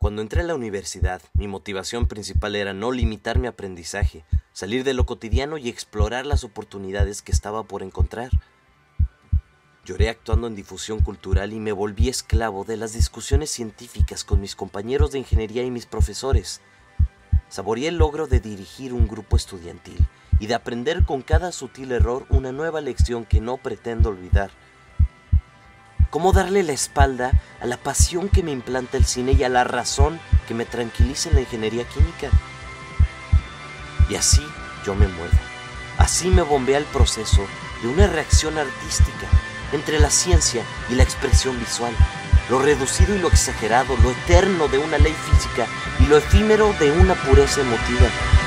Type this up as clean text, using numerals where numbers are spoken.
Cuando entré a la universidad, mi motivación principal era no limitar mi aprendizaje, salir de lo cotidiano y explorar las oportunidades que estaba por encontrar. Lloré actuando en difusión cultural y me volví esclavo de las discusiones científicas con mis compañeros de ingeniería y mis profesores. Saboreé el logro de dirigir un grupo estudiantil y de aprender con cada sutil error una nueva lección que no pretendo olvidar. Cómo darle la espalda a la pasión que me implanta el cine y a la razón que me tranquiliza en la ingeniería química. Y así yo me muevo. Así me bombea el proceso de una reacción artística entre la ciencia y la expresión visual, lo reducido y lo exagerado, lo eterno de una ley física y lo efímero de una pureza emotiva.